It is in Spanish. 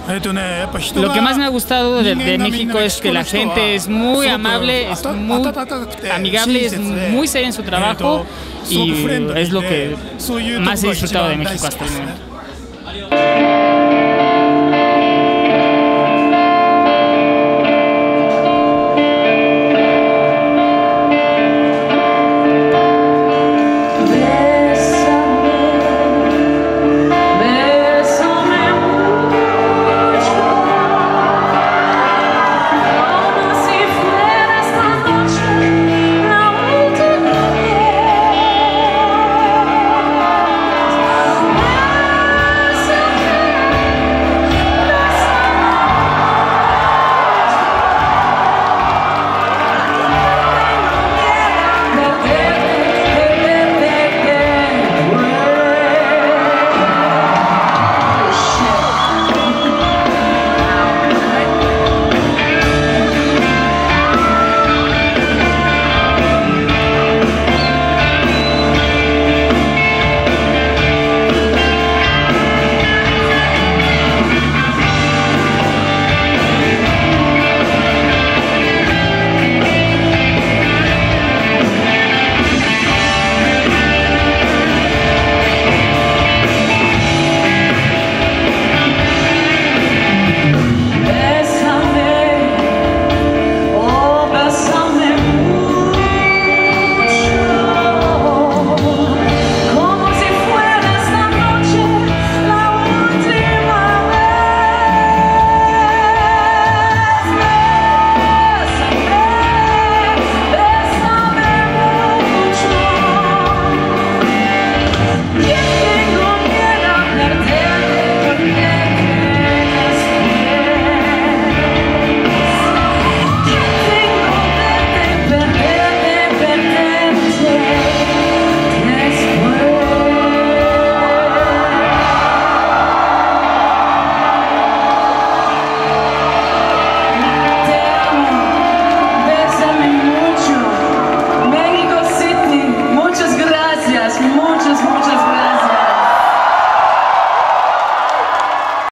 Lo que más me ha gustado de México es que la gente es muy amable, es muy amigable, es muy seria en su trabajo y es lo que más he disfrutado de México hasta el momento.